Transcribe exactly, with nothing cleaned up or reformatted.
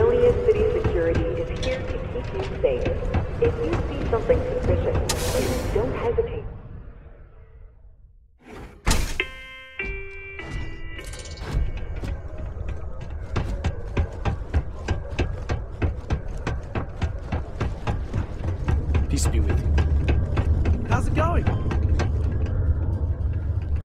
Vermilion City Security is here to keep you safe. If you see something suspicious, please don't hesitate. Peace be with you.